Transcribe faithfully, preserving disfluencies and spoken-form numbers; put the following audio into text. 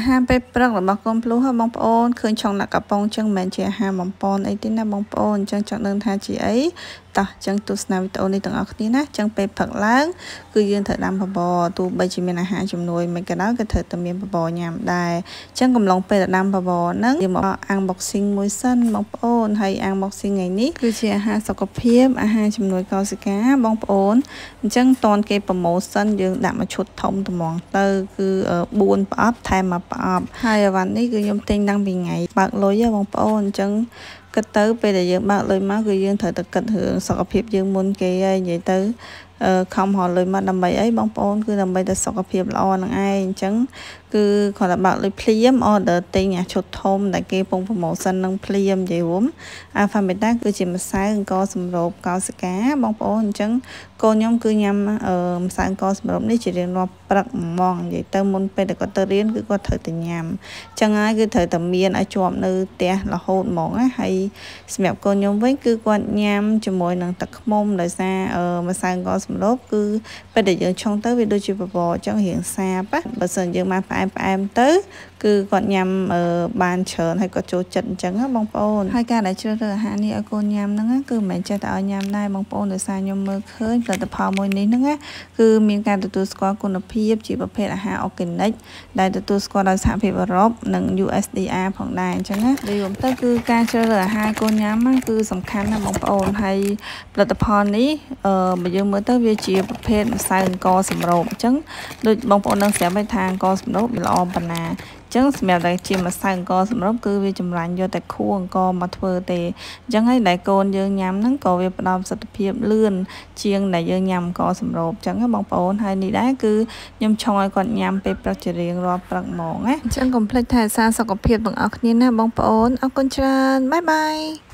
ហាពេលព្រឹករបស់កូនភ្លោះបងប្អូនឃើញឆុងដាក់កាប៉ុងចឹងមិនមែនជាអាហារបំពន់អីទេណាបងប្អូនអញ្ចឹងចង់ដឹងថាជាអីតោះអញ្ចឹងទស្សនាវីដេអូនេះទាំងអស់គ្នាណាអញ្ចឹងពេលព្រឹកឡើងគឺយើងត្រូវដាំបបរទោះបីជាមានអាហារជំនួយមិនក៏ដោយក៏ត្រូវតែមានបបរញ៉ាំដែរអញ្ចឹងកំឡុងពេលដាំបបរហ្នឹងយើងមក unboxing មួយសិនបងប្អូនហើយ unboxing ថ្ងៃនេះគឺជាអាហារសុខភាពអាហារជំនួយកោសិកាបងប្អូនអញ្ចឹងតនគេប្រម៉ូសិនយើងដាក់មួយឈុតធំត្មងទៅគឺបួនប្រអប់ថែមមួយប្រអប់ហើយអីវ៉ាន់នេះគឺខ្ញុំទិញតាំងពីថ្ងៃបើកលុយបងប្អូនអញ្ចឹងគិតទៅពេលដែលយើងបើកលុយមកគឺយើងត្រូវតែគិតរឿងសុខភាពយើងមុនគេហើយនិយាយទៅខំរកលុយមកដើម្បីអីបងប្អូនគឺដើម្បីតែសុខភាពល្អនឹងឯងអញ្ចឹងគឺគាត់តែបើកលុយភ្លាម order ទិញអាឈុតធំដែលគេពង promotion នឹងភ្លាមនិយាយរួមអា Famita គឺជាម្សៅអង្គសម្រូបកោសិកាបងប្អូនអញ្ចឹងកូនខ្ញុំគឺញ៉ាំម្សៅអង្គសម្រូបនេះជារៀងរាល់ព្រឹកហ្មងនិយាយទៅមុនពេលដែលគាត់ទៅរៀនគឺគាត់ត្រូវតែញ៉ាំអញ្ចឹងហើយគឺត្រូវតែមានឲ្យជាប់នៅផ្ទះរហូតហ្មងណាហើយសម្រាប់កូនខ្ញុំវិញគឺគាត់ញ៉ាំជាមួយនឹងទឹកឃ្មុំដោយសារម្សៅអង្គសម្រូបគឺពេលដែលយើងឆុងទៅវាដូចជាបបរអញ្ចឹងរៀងសាបណាបើសិនយើងបានផ្អែមផ្អែមទៅគឺគាត់ញ៉ាំបានច្រើនហើយគាត់ចូលចិត្តអញ្ចឹងណាបងប្អូនហើយការដែលជ្រើសរើសអាហារនេះឲ្យកូនញ៉ាំហ្នឹងគឺមិនមែនចេះតែឲ្យញ៉ាំដែរបងប្អូនដោយសារខ្ញុំមើលឃើញផលិតផលមួយនេះហ្នឹងគឺមានការទទួលស្គាល់គុណភាពជាប្រភេទអាហារ organic ដែលទទួលស្គាល់ដោយសហភាពអឺរ៉ុបនិង U S D A ផងដែរអញ្ចឹងណានិយាយរួមទៅគឺការជ្រើសរើសអាហារកូនញ៉ាំហ្នឹងគឺសំខាន់ណាស់បងប្អូនហើយផលិតផលនេះអឺបើយើងមើលទៅវាជាប្រភេទម្សៅអង្គសម្រូបអញ្ចឹងដូចបងប្អូននឹងស្រាប់ហើយថាអង្គសម្រូបវាល្អប៉ុណ្ណាចឹងសម្រាប់តែជាម្សៅអង្គសម្រូបគឺវាចម្រាញ់យកតែខួរអង្គមកធ្វើទេអញ្ចឹងហើយដែលកូនយើងញ៉ាំហ្នឹងក៏វាផ្ដល់ប្រសិទ្ធភាពលឿនជាងដែលយើងញ៉ាំអង្គសម្រូបអញ្ចឹងបងប្អូនហើយនេះដែរគឺខ្ញុំឆុងឲ្យគាត់ញ៉ាំពេលព្រឹកជារៀងរាល់ព្រឹកហ្មងណាអញ្ចឹងកុំភ្លេចថែរក្សាសុខភាពទាំងអស់គ្នាណាបងប្អូនអរគុណច្រើនបាយបាយ